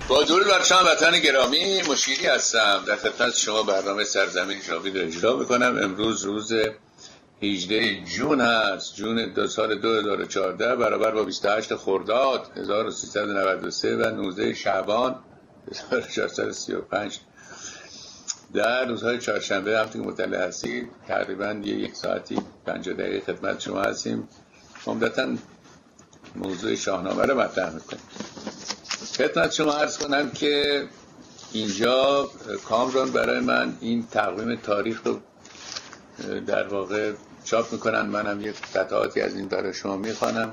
با درود بر شما وطن گرامی، مشیری هستم. در خدمت شما برنامه سرزمین جاوید رو اجرا میکنم. امروز روز 18 جون هست، جون سال 2014 برابر با 28 خرداد 1393 و 19 شعبان 1435. در روزهای چهارشنبه همونطور که مطلع هستید تقریبا یک ساعتی 50 دقیقه خدمت شما هستیم. عمدتاً موضوع شاهنامه رو مطرح میکنیم. خدمت شما عرض کنم که اینجا کامران برای من این تقویم تاریخ رو در واقع چاپ میکنن. منم یک قطعاتی از این برای شما میخوانم.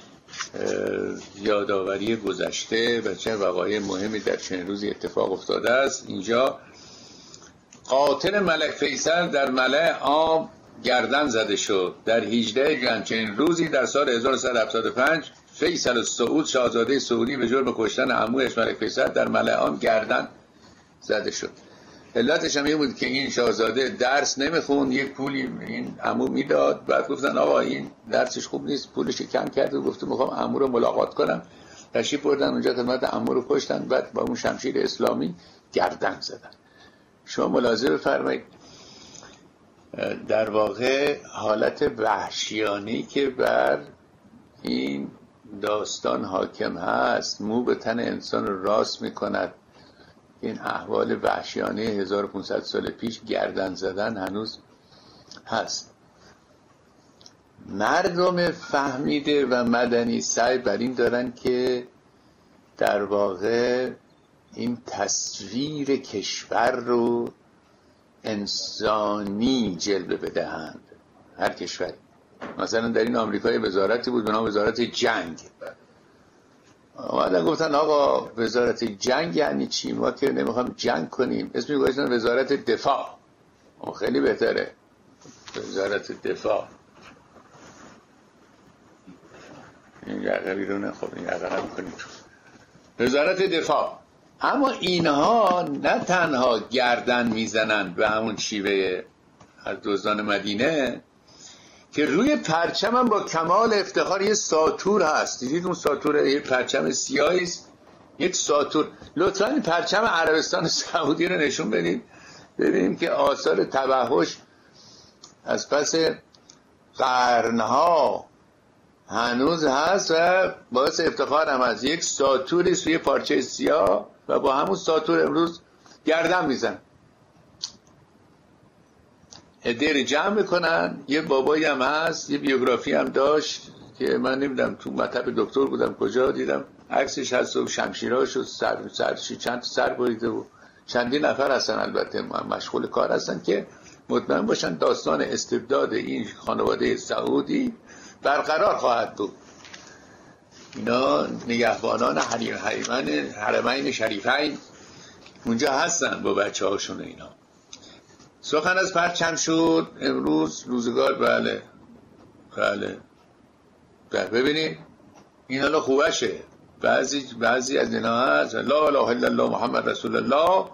یادآوری گذشته و چه وقایع مهمی در چنین روزی اتفاق افتاده است. اینجا قاتل ملک فیصل در ملأ عام گردن زده شد. در 18 ژوئن چنین روزی در سال 1175 فیصل السعود شاهزاده سعودی به جرم کشتن عمویش ملک فیصل در ملأ عام گردن زده شد. علتش هم این بود که این شاهزاده درس نمیخوند، یک پولی این عمو میداد، بعد گفتن آقا این درسش خوب نیست، پولش کم کرده و گفته میخوام عمو رو ملاقات کنم. تشریف بردن اونجا، خدمت عمو رو کشتن، بعد با اون شمشیر اسلامی گردن زدن. شما ملاحظه بفرمایید در واقع حالت وحشیانی که بر این داستان حاکم هست، مو به تن انسان رو راست میکند. این احوال وحشیانه 1500 سال پیش گردن زدن هنوز هست. مردم فهمیده و مدنی سعی بر این دارن که در واقع این تصویر کشور رو انسانی جلوه بدهند. هر کشوری، مثلا در این آمریکای وزارتی بود به نام وزارت جنگ، اومدن گفتن آقا وزارت جنگ یعنی چی؟ ما که نمیخوام جنگ کنیم، اسمی گذاشتن وزارت دفاع. خیلی بهتره، وزارت دفاع. این یقه بیرونه، خب این یقه هم کنیم وزارت دفاع. اما اینها نه تنها گردن میزنن به همون شیوه از دزدان مدینه، که روی پرچم هم با کمال افتخار یه ساطور هست. دیدید اون ساطور یه پرچم سیاهی است، یک ساطور. لطفاً این پرچم عربستان سعودی رو نشون بدید ببینیم که آثار توحش از پس قرنها هنوز هست و باعث افتخار هم هست. یک ساطوری سوی پارچه سیاه و با همون ساطور امروز گردن میزن. ادهر جمع میکنن. یه بابایی هم هست، یه بیوگرافی هم داشت که من نمیدونم تو مطب دکتر بودم کجا دیدم عکسش هست و شمشیراش و سرشی چند سر بریده و چندین نفر هستن البته مشغول کار هستن که مطمئن باشن داستان استبداد این خانواده سعودی برقرار خواهد بود. اینا نگهبانان حرمین شریفین اونجا هستن با بچه هاشون. اینا سخن از پرچم شد امروز روزگار. بله ببینید این حالا خوبشه. بعضی از اینا هست لا اله الا الله محمد رسول الله،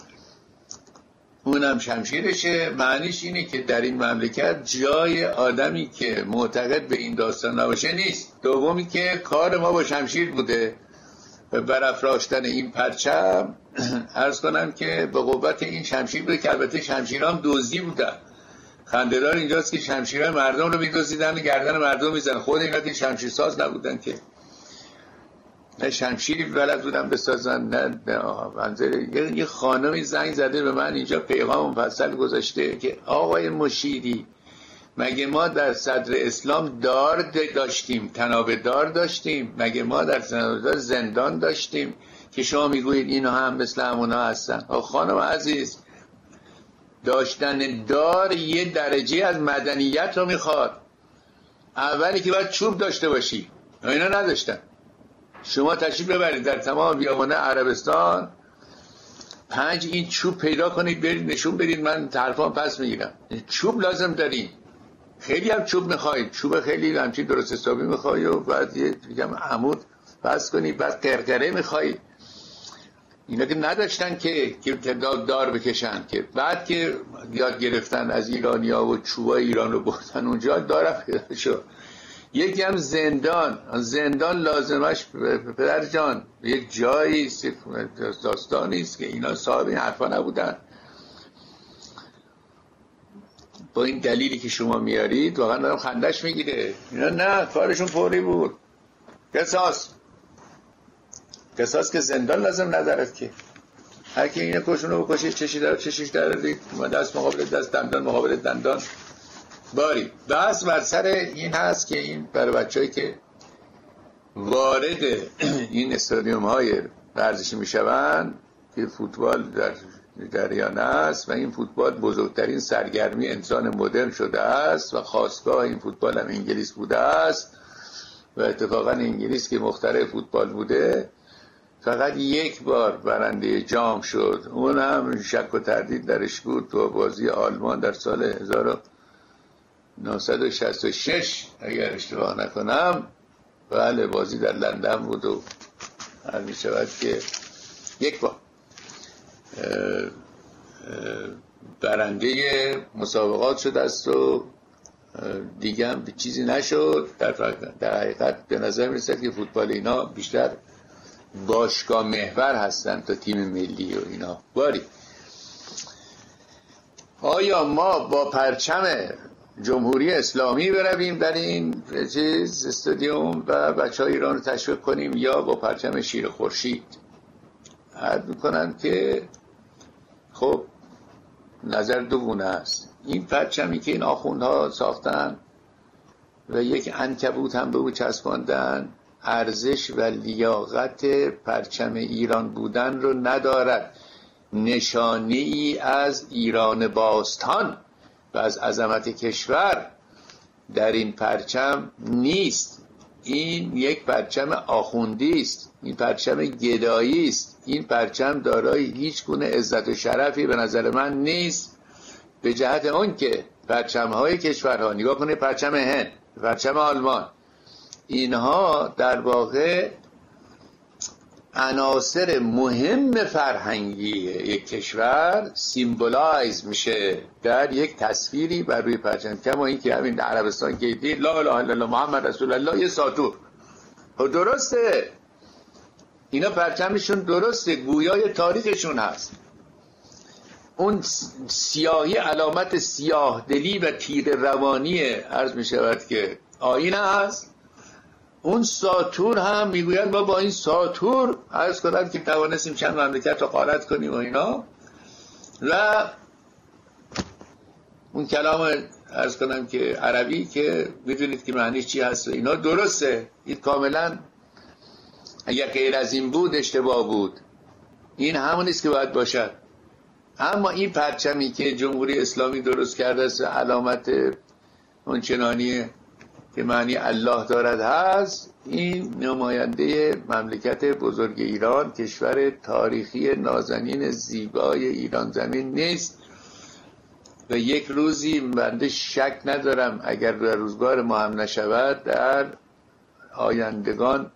اونم شمشیرشه. معنیش اینه که در این مملکت جای آدمی که معتقد به این داستان نباشه نیست. دومی که کار ما با شمشیر بوده و برافراشتن این پرچم. عرض کنم که به قوت این شمشیر بوده که البته شمشیرام دزدی بودن. خنده‌دار اینجاست که شمشیرهای مردم رو می‌دزدیدن و گردن مردم می‌زدن. خود اینا که شمشیر ساز نبودن که، نه شمشیری بلد بودن بسازن نه منظره. یه خانمی زنگ زده به من اینجا پیغام مفصل گذاشته که آقای مشیری مگه ما در صدر اسلام دار داشتیم، تناب دار داشتیم؟ مگه ما در صدر زندان داشتیم که شما میگویید اینا هم مثل همونا هستن؟ خانم عزیز، داشتن دار یه درجه از مدنیت رو میخواد. اولی که باید چوب داشته باشی، اینا نداشتن. شما تشریف ببرید در تمام بیابان عربستان 5 این چوب پیدا کنید برید نشون بدید، من طرفان پس میگیرم. چوب لازم دارید، خیلی هم چوب میخواید، چوب خیلی همچین درست حسابی میخواید و بعد یه عمود بس کنید، بعد قرقره میخواید. اینا که نداشتن که دار بکشن، که بعد که یاد گرفتن از ایرانیا و چوبای ایران رو بردن اونجا دارم پیدا شد. یکی هم زندان لازمش پدر جان یک جایی داستانی است که اینا صاحب این حرفا نبودن. با این دلیلی که شما میارید واقعا دارم خندش میگیره. اینا نه، کارشون فوری بود. قصاص که زندان لازم ندارد که هر کی اینو کشونو بکشه چشش در دید دست مقابل دست، دندان مقابل دندان. باری بحث بر سر این هست که این برای بچه‌ای که وارد این استادیوم های ورزشی میشوند که فوتبال در جریان است و این فوتبال بزرگترین سرگرمی انسان مدرن شده است و خاستگاه این فوتبال هم انگلیس بوده است و اتفاقا انگلیس که مخترع فوتبال بوده فقط یک بار برنده جام شد، اون هم شک و تردید درش بود تو بازی آلمان در سال 1966 اگر اشتباه نکنم. بله بازی در لندن بود و هر می شود که یک بار برنده مسابقات شده است و دیگه هم به چیزی نشد. در حقیقت به نظر می رسد که فوتبال اینا بیشتر باشگاه محور هستن تا تیم ملی و اینا. باری آیا ما با پرچم جمهوری اسلامی برویم در این استادیوم و بچهای ایران رو تشویق کنیم یا با پرچم شیر خورشید؟ عرض میکنم که خب نظر دو گونه است. این پرچمی که این آخوندها ساختن و یک عنکبوت هم به او چسباندن ارزش و لیاقت پرچم ایران بودن رو ندارد. نشانه ای از ایران باستان و از عظمت کشور در این پرچم نیست. این یک پرچم آخوندی است، این پرچم گدایی است، این پرچم دارای هیچ گونه عزت و شرفی به نظر من نیست. به جهت اون که پرچم‌های کشورها، نگاه کنه پرچم هند، پرچم آلمان، اینها در واقع عناصر مهم فرهنگی یک کشور سیمبولایز میشه در یک تصویری بر روی پرچم. کما این که همین عربستان که دید لا اله الا الله محمد رسول الله یه ساطور، درسته اینا پرچمشون درسته، گویای تاریخشون هست. اون سیاهی علامت سیاه دلی و تیر روانی عرض می شود که آیین هست. اون ساطور هم میگوید ما با این ساطور عرض کنند که توانستیم چند مملکت رو غارت کنیم و اینا. و اون کلام عرض کنم که عربی که میدونید که معنیش چی هست و اینا درسته، این کاملا اگر غیر از این بود اشتباه بود. این همونیست که باید باشد. اما این پرچمی که جمهوری اسلامی درست کرده است علامت اون چنانی که معنی الله دارد هست، این نماینده مملکت بزرگ ایران، کشور تاریخی نازنین زیبای ایران زمین نیست. و یک روزی بنده شک ندارم اگر در روزگار ما هم نشود در آیندگان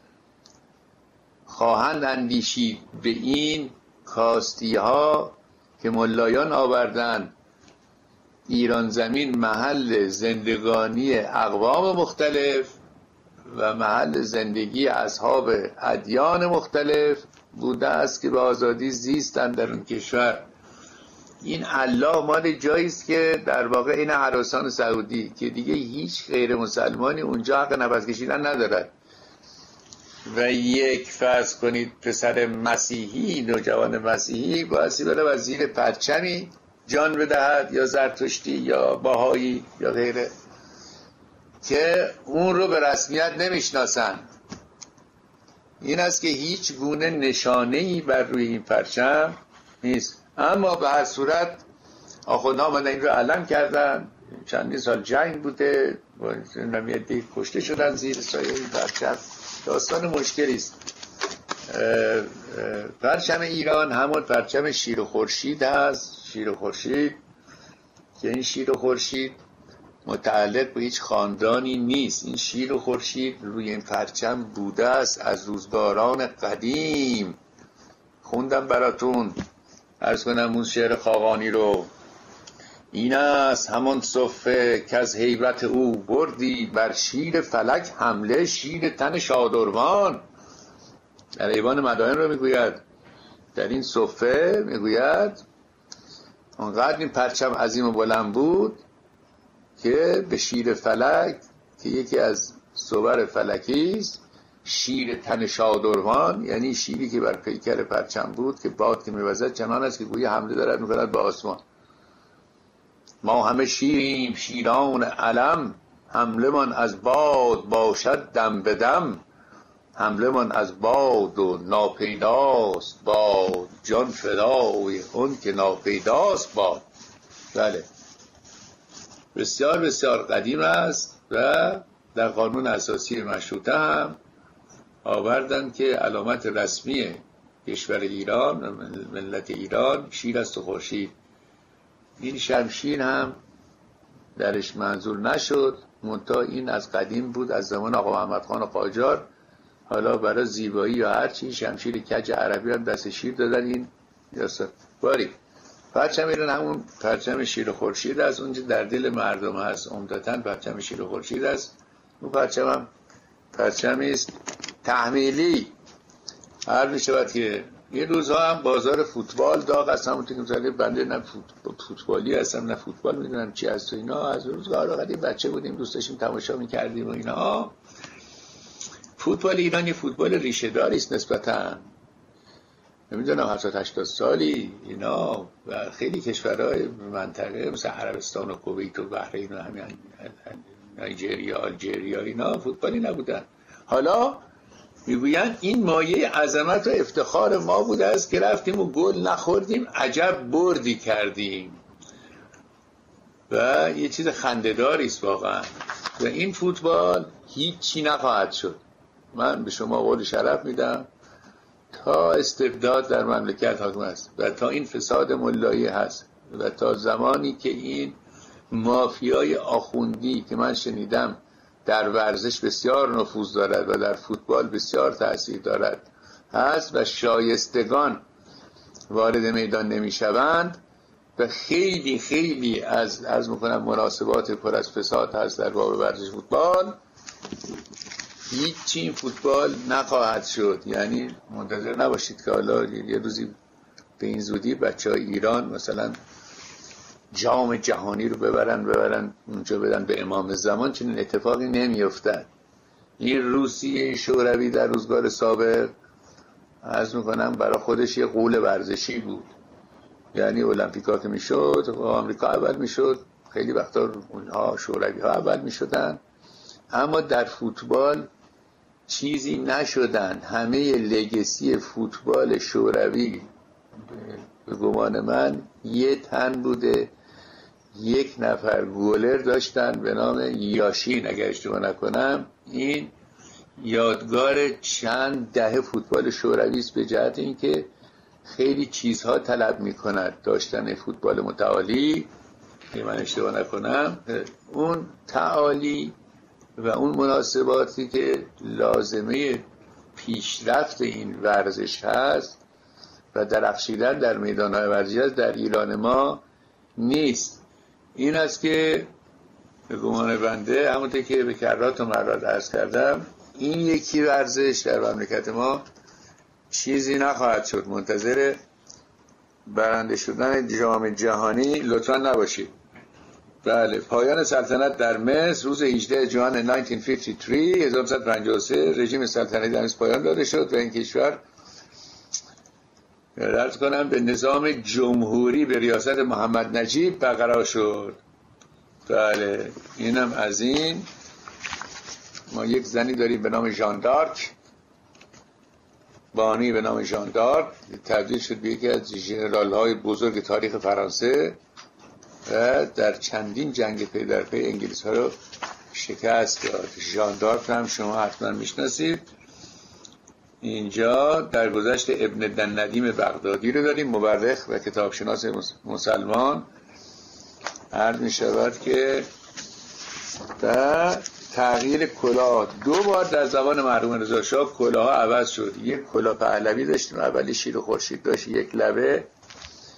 خواهند اندیشید به این کاستی ها که ملایان آوردن ایران زمین محل زندگانی اقوام مختلف و محل زندگی اصحاب ادیان مختلف بوده است که به آزادی زیستند در اون کشور. این الله مال جایی است که در واقع این عراسان سعودی که دیگه هیچ غیر مسلمانی اونجا حق نفس کشیدن ندارد و یک فرض کنید پسر مسیحی، نوجوان مسیحی بایستی بره و زیر پرچمی جان بدهد یا زرتشتی یا باهایی یا غیره که اون رو به رسمیت نمیشناسن. این است که هیچ گونه نشانه‌ای بر روی این پرچم نیست. اما به هر صورت آخوندها من این رو علم کردن، چندین سال جنگ بوده، نمیدی کشته شدن زیر سایه این پرچم. داستان مشکلی است. پرچم ایران همون پرچم شیر و خورشید هست. شیر و خورشید که این شیر و خورشید متعلق به هیچ خاندانی نیست. این شیر و خورشید روی این پرچم بوده است از روزگاران قدیم. خوندم براتون عرض کنم اون شعر خاقانی رو این است همان صفه که از هیبت او بردی بر شیر فلک حمله شیر تن شادروان. در ایوان مدائن رو میگوید، در این صفه میگوید اونقدر این پرچم عظیم و بلند بود که به شیر فلک که یکی از صور فلکی است، شیر تن شادروان یعنی شیری که بر پیکر پرچم بود که باد که میوزد چنان است که گویی حمله دارد میکند به آسمان. ما همه شیریم شیران علم، حمله من از باد باشد دم به دم. حمله من از باد و ناپیداست باد، جان فدای اون که ناپیداست باد. بله، بسیار بسیار قدیم است و در قانون اساسی مشروطه هم آوردن که علامت رسمی کشور ایران و ملت ایران شیر است و خورشید. این شمشیر هم درش منظور نشد، منتها این از قدیم بود، از زمان آقا محمد خان قاجار. حالا برای زیبایی یا هر چی شمشیر کج عربی هم دست شیر دادن. این یاسر باری پرچم ایران همون پرچم شیر و خورشید است، اونجا در دل مردم هست، عمدتاً پرچم شیر و خورشید است. اون پرچم هم پرچمی است تحمیلی. هر می شود که یه روزها هم بازار فوتبال داغ است، همونطور که مثلا بنده نه فوتبالی هستم نه فوتبال میدونم چی هست و اینا. از روزگار قدیم بچه بودیم دوست داشتیم تماشا میکردیم و اینا. فوتبال ایران یه فوتبال ریشه داری است نسبتاً، نمیدونم 70-80 سالی اینا، و خیلی کشورهای منطقه مثل عربستان و کویت و بحرین و همین نایجریا آلژیریا اینا فوتبالی نبودن. حالا میگویند این مایه عظمت و افتخار ما بوده است که رفتیم و گل نخوردیم، عجب بردی کردیم. و یه چیز خنده‌داری است واقعا. و این فوتبال هیچی نخواهد شد. من به شما قول شرف میدم تا استبداد در مملکت حاکم است و تا این فساد ملایی هست و تا زمانی که این مافیای آخوندی که من شنیدم در ورزش بسیار نفوذ دارد و در فوتبال بسیار تأثیر دارد هست و شایستگان وارد میدان نمیشوند و خیلی خیلی از میکنم مناسبات پر از فساد هست در باب ورزش فوتبال، هیچی این فوتبال نخواهد شد. یعنی منتظر نباشید که حالا یه روزی به این زودی بچه‌های ایران مثلا جام جهانی رو ببرن اونجا بدن به امام زمان. چنین اتفاقی نمیافتد. این روسیه شوروی در روزگار سابق عرض میکنم برای خودش یه غول ورزشی بود. یعنی المپیکا که میشد آمریکا اول میشد، خیلی وقتا اونها شوروی ها اول میشدن، اما در فوتبال چیزی نشدن. همه لگسی فوتبال شوروی به گمان من یه تن بوده، یک نفر گولر داشتن به نام یاشین اگر اشتباه نکنم. این یادگار چند دهه فوتبال شوروی است به جهت اینکه خیلی چیزها طلب میکند داشتن فوتبال متعالی. اگه من اشتباه نکنم اون تعالی و اون مناسباتی که لازمه پیشرفت این ورزش هست و درخشیدن در میدان‌های ورزشی هست در ایران ما نیست. این است که به گمان بنده همونطور که به کرات و مرات عرض کردم این یکی ورزش در مملکت ما چیزی نخواهد شد. منتظر برنده شدن جام جهانی لطفا نباشید. بله، پایان سلطنت در مصر روز 18 ژوئن 1953 رژیم سلطنتی در مصر پایان داده شد و این کشور عرض کنم به نظام جمهوری به ریاست محمد نجیب برقرار شد. بله، اینم از این. ما یک زنی داریم به نام ژان دارک، بانی به نام ژان دارک، تبدیل شد به یکی از ژنرال های بزرگ تاریخ فرانسه و در چندین جنگ پی در پی انگلیس ها رو شکست داد. ژان دارک هم شما حتما میشناسید. اینجا در گذشت ابن دن ندیم بغدادی رو داریم، مورخ و کتابشناس مسلمان. عرض می شود که در تغییر کلاه 2 بار در زمان مرحوم رضا شاه کلاه عوض شد. یک کلاه پهلوی داشتیم، اولی شیر و خورشید داشت یک لبه،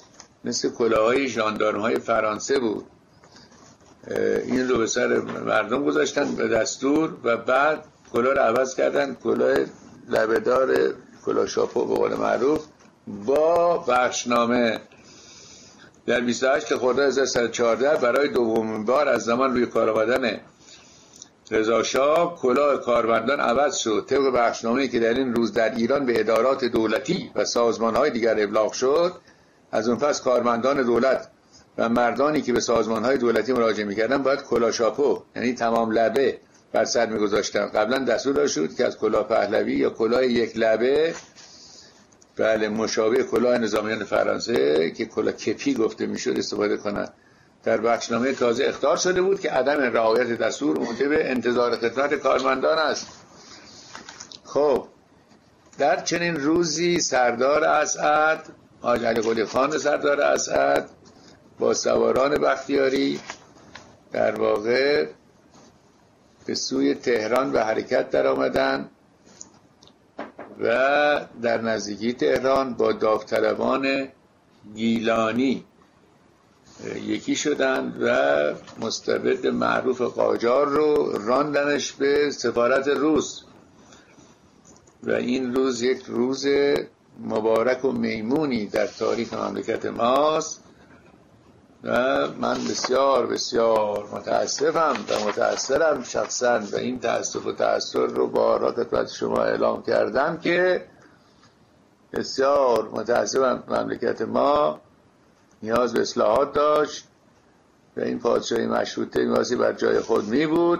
مثل کلاههای ژاندارم‌های فرانسه بود. این رو به سر مردم گذاشتن به دستور و بعد کلاه رو عوض کردن، کلاه لبه‌دار، کلاه شاپو به قول معروف، با بخشنامه. در 28 خرداد 1314 برای دومین بار از زمان روی کار آمدن رضا شاه کلاه کارمندان عوض شد. طبق بخشنامه‌ای که در این روز در ایران به ادارات دولتی و سازمان‌های دیگر ابلاغ شد، از اون پس کارمندان دولت و مردانی که به سازمان‌های دولتی مراجعه می‌کردند باید کلاه شاپو، یعنی تمام لبه، بر سر می‌گذاشتن. قبلا دستور داده شد که از کلاه پهلوی یا کلاه یک لبه، بله، مشابه کلاه نظامیان فرانسه که کلاه کپی گفته میشد، استفاده کنند. در بخشنامه تازه اخطار شده بود که عدم رعایت دستور موجب انتظار خدمت کارمندان است. خب در چنین روزی سردار اسعد، حاج علی قلی خان سردار اسعد با سواران بختیاری در واقع به سوی تهران به حرکت در آمدند و در نزدیکی تهران با داوطلبان گیلانی یکی شدند و مستبد معروف قاجار رو راندنش به سفارت روس و این روز یک روز مبارک و میمونی در تاریخ مملکت ماست و من بسیار بسیار متاسفم و متأثرم شخصا و این تأسف و تأثر رو با خدمت شما اعلام کردم که بسیار متاسفم مملکت ما نیاز به اصلاحات داشت و این پادشاهی مشروطه نیازی بر جای خود می بود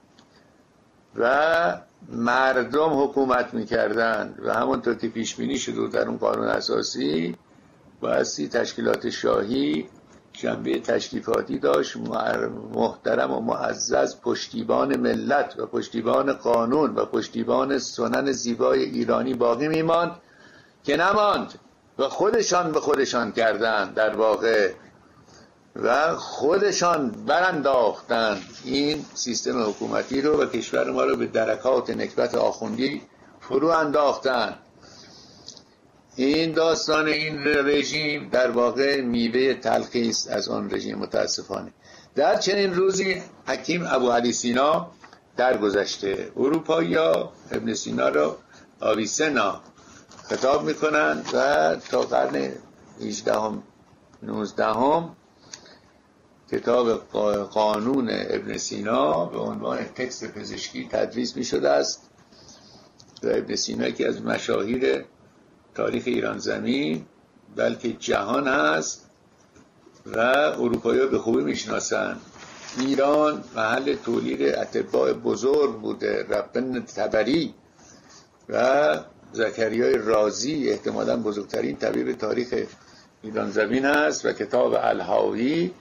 و مردم حکومت می کردن و همونطور که پیش بینی شده در اون قانون اساسی بایستی تشکیلات شاهی جنبه تشریفاتی داشت، محترم و معزز پشتیبان ملت و پشتیبان قانون و پشتیبان سنن زیبای ایرانی باقی میماند که نماند و خودشان به خودشان کردند در واقع و خودشان برانداختن این سیستم حکومتی رو و کشور ما رو به درکات نکبت آخوندی فرو انداختن. این داستان این رژیم در واقع میوه تلخی است از آن رژیم متاسفانه. در چنین روزی حکیم ابو علی سینا درگذشته. اروپایی‌ها ابن سینا را آویسنا خطاب میکنند و تا قرن 18 19 کتاب قانون ابن سینا به عنوان تکست پزشکی تدریس میشده است و ابن سینا که از مشاهیر تاریخ ایران زمین بلکه جهان هست و اروپایی‌ها به خوبی میشناسن. ایران محل تولید اطباء بزرگ بوده. ربن تبری و زکریای رازی احتمالاً بزرگترین طبیب تاریخ ایران زمین است و کتاب الهاوی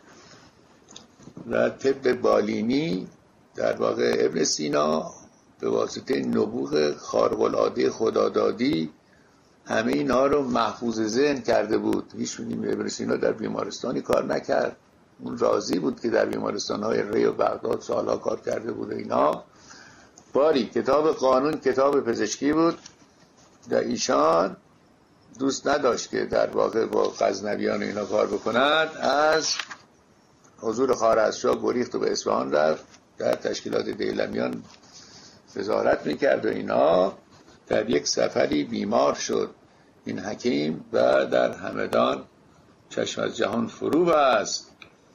و طب بالینی در واقع ابن سینا به واسطه نبوغ خارق‌العاده خدادادی همه اینها رو محفوظ ذهن کرده بود. هیچ ابن سینا در بیمارستانی کار نکرد. اون راضی بود که در بیمارستان‌های ری و بغداد سالها کار کرده بود. اینها باری کتاب قانون کتاب پزشکی بود و ایشان دوست نداشت که در واقع با غزنویان اینا کار بکنند. از حضور خوارزمشاه گریخت و به اصفهان رفت، در تشکیلات دیلمیان وزارت میکرد و اینا. در یک سفری بیمار شد این حکیم و در همدان چشم از جهان فرو بست.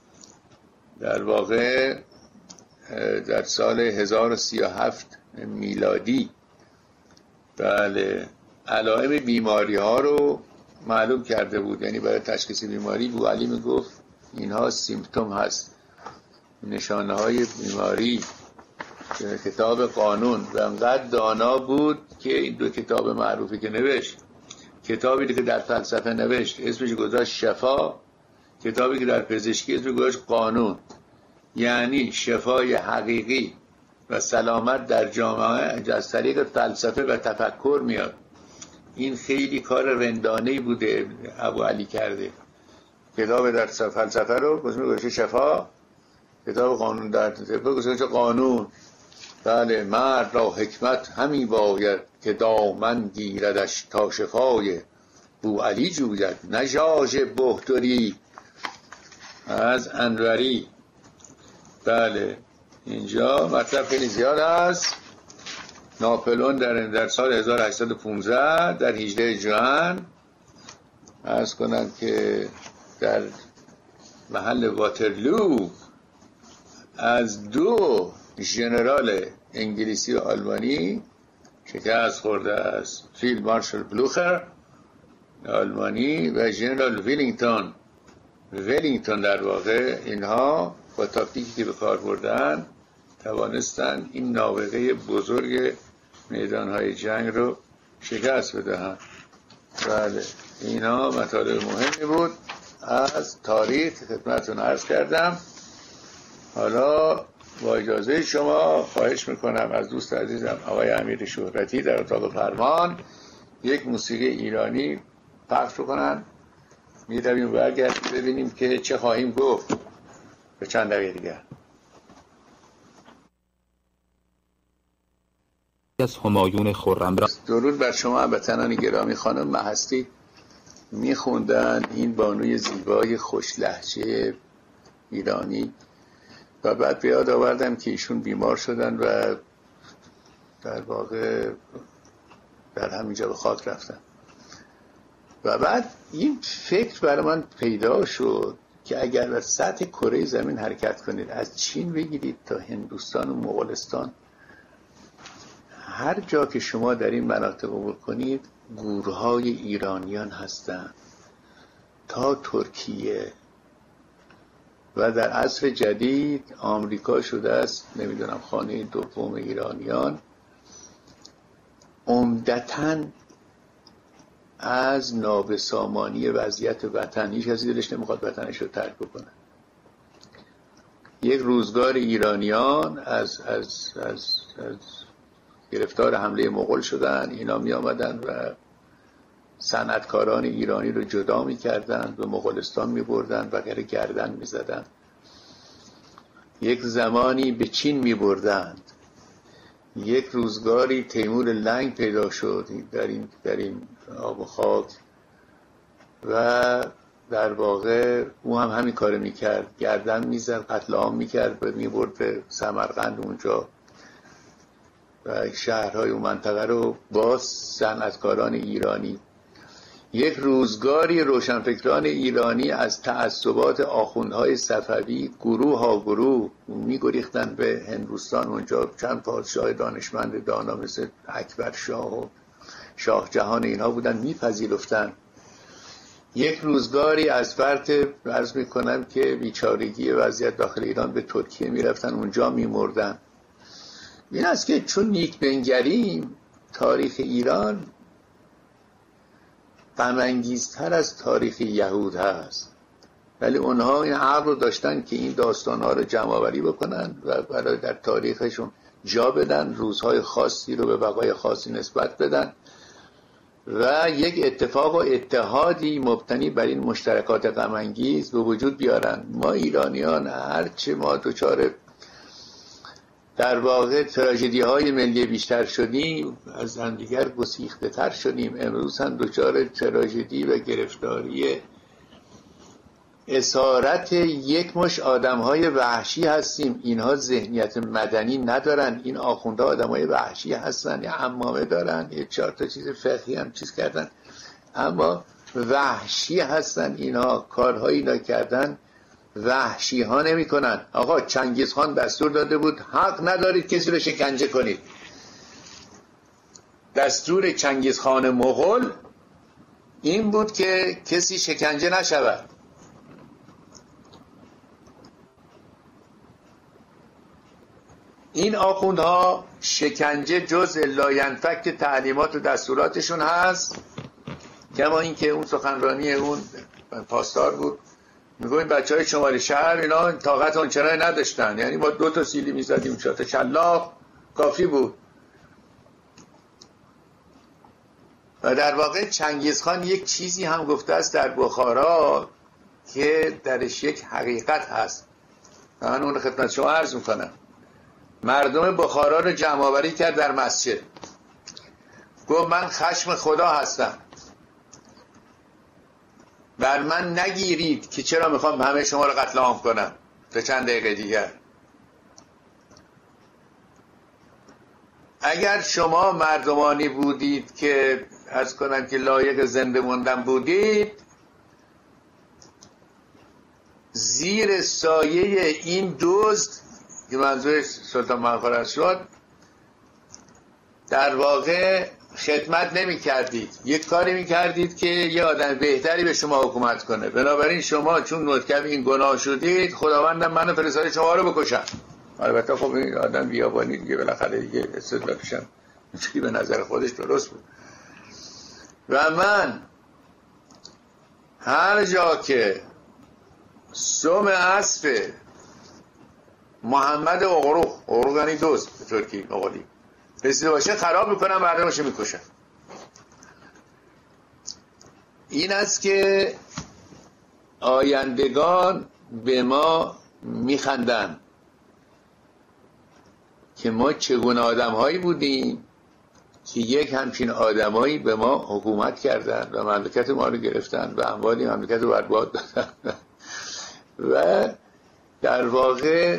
در واقع در سال 1037 میلادی. بله، علائم بیماری ها رو معلوم کرده بود، یعنی برای تشخیص بیماری بوعلی میگفت اینها سیمپتوم هست، نشانه های بیماری. کتاب قانون و انقدر دانا بود که این دو کتاب معروفی که نوشت، کتابی که در فلسفه نوشت اسمش گذاشت شفا، کتابی که در پزشکی اسمش گذاشت قانون. یعنی شفای حقیقی و سلامت در جامعه از طریق فلسفه و تفکر میاد. این خیلی کار رندانه‌ای بوده ابو علی کرده. کتاب در فلسفه رو گذاشته شفا، کتاب قانون در طب گذاشته قانون. بله، مرد را حکمت همی باید که دامن گیردش تا شفای بوعلی جوید. نه ژاژ بهتری از انوری. بله اینجا مطلب خیلی زیاد است. ناپلئون در سال 1815 در 18 ژوئن عرض کنم که در محل واترلو از 2 ژنرال انگلیسی و آلمانی شکست خورده است. فیلد مارشال بلوخر آلمانی و ژنرال ولینگتون در واقع، اینها با تاکتیکی که به کار بردن توانستن این نابغه بزرگ میدانهای جنگ رو شکست بدهند. بله اینا مطالب مهمی بود از تاریخ خدمتتون عرض کردم. حالا با اجازه شما خواهش میکنم از دوست عزیزم آقای امیر شهرتی در اتاق فرمان یک موسیقی ایرانی پخش بکنن. میرویم برگردیم ببینیم که چه خواهیم گفت به چند دقیقه دیگر. از همایون خرم‌را. درود بر شما هموطنان گرامی. خانم مهستی میخوندن این بانوی زیبای خوش لهجه ایرانی و بعد به یاد آوردم که ایشون بیمار شدن و در واقع در همینجا به خاک رفتن و بعد این فکر برای من پیدا شد که اگر در سطح کره زمین حرکت کنید، از چین بگیرید تا هندوستان و مغولستان، هر جا که شما در این مناطق عبور کنید گورهای ایرانیان هستند تا ترکیه و در عصر جدید آمریکا شده است نمیدونم خانه دوم ایرانیان، عمدتاً از نابسامانی وضعیت وطن. هیچ کسی دلش نمیخواد وطنش رو ترک بکنه. یک روزگار ایرانیان از گرفتار حمله مغول شدن، اینا می آمدن و صنعتکاران ایرانی رو جدا می کردن، به مغولستان می بردن و گردن می زدن. یک زمانی به چین می بردند. یک روزگاری تیمور لنگ پیدا شد در این آب و خاک و در واقع او هم همین کار میکرد، گردن میزد، قتل عام میکرد و میبرد به سمرقند اونجا و شهرهای اون منطقه رو با صنعتکاران ایرانی. یک روزگاری روشنفکران ایرانی از تعصبات آخوندهای صفوی گروه میگریختن به هندوستان. اونجا چند پادشاه دانشمند دانا مثل اکبر شاه و شاه جهان اینها بودن میپذیرفتن. یک روزگاری از فرط عرض میکنم که بیچارگی وضعیت داخل ایران به ترکیه میرفتن، اونجا میمردن. این است که چون نیک بنگریم تاریخ ایران غم‌انگیزتر از تاریخ یهود هست، ولی اونها این عقل رو داشتن که این داستانها رو جمع‌آوری بکنن و برای در تاریخشون جا بدن، روزهای خاصی رو به بقای خاصی نسبت بدن و یک اتفاق و اتحادی مبتنی بر این مشترکات غم‌انگیز به وجود بیارن. ما ایرانیان هرچه ما دچار در واقع تراژدی های ملی بیشتر شدیم، از همدیگر گسیخته تر شدیم. امروز هم دچار تراژدی و گرفتاری اسارت یک مش آدم های وحشی هستیم. اینها ذهنیت مدنی ندارن. این آخونده آدم های وحشی هستن، یه عمامه دارن، یه 4 تا چیز فقهی هم چیز کردن، اما وحشی هستن. اینها کارهایی اینا کردن وحشی ها نمی کنن. آقا چنگیزخان دستور داده بود حق ندارید کسی رو شکنجه کنید. دستور چنگیزخان مغول این بود که کسی شکنجه نشود. این آخوندها شکنجه جز لاینفک تعلیمات و دستوراتشون هست. کما اینکه اون سخنرانی اون پاسدار بود میگه این بچهای شمال شهر اینا طاقت آنچنانی نداشتن، یعنی ما 2 تا سیلی میزدیم 4 تا شلاق کافی بود. و در واقع چنگیزخان یک چیزی هم گفته است در بخارا که درش یک حقیقت هست. من اون خدمت شما عرض میکنم. مردم بخارا رو جمع آوری کرد در مسجد، گفت من خشم خدا هستم. بر من نگیرید که چرا میخوام همه شما رو قتل عام کنم تا چند دقیقه دیگر. اگر شما مردمانی بودید که عرض کنم که لایق زنده موندن بودید، زیر سایه این دزد که منظورش سلطان منقور شد در واقع خدمت نمی کردید، یک کاری می کردید که یه آدم بهتری به شما حکومت کنه. بنابراین شما چون مرتکب این گناه شدید، خداوندم منو فرستاد شما رو بکشم. البته خب این آدم بیابانی دیگه بالاخره دیگه استدلالش هم اینجوری به نظر خودش درست بود. و من هر جا که سم اسب محمد اغروق یعنی دوست به ترکی اغلی رسیده باشه خراب میکنم، مردمش میکشم. این است که آیندگان به ما میخندن که ما چگونه آدم هایی بودیم که یک همچین آدمایی به ما حکومت کردن و مملکت ما رو گرفتن و اموالی مملکت رو برباد دادن و در واقع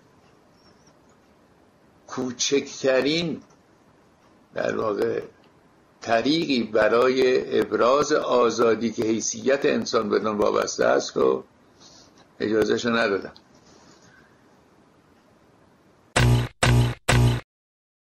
کوچکترین در واقع طریقی برای ابراز آزادی که حیثیت انسان بدون وابسته است رو اجازهشو ندادن.